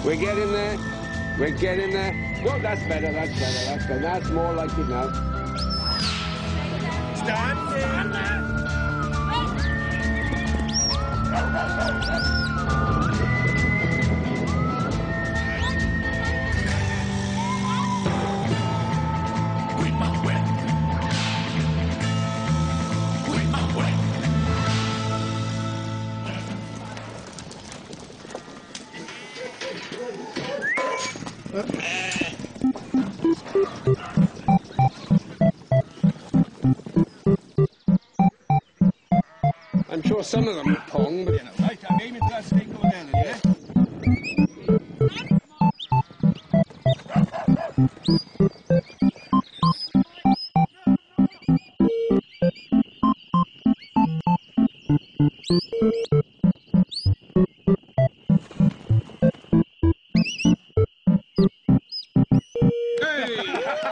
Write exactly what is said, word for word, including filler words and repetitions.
We're getting there. We're getting there. Well, that's better, that's better, that's better. That's more like it now. Stand, stand there. I'm sure some of them are pong, but... You know, right, I'm aiming for that stake going down, yeah?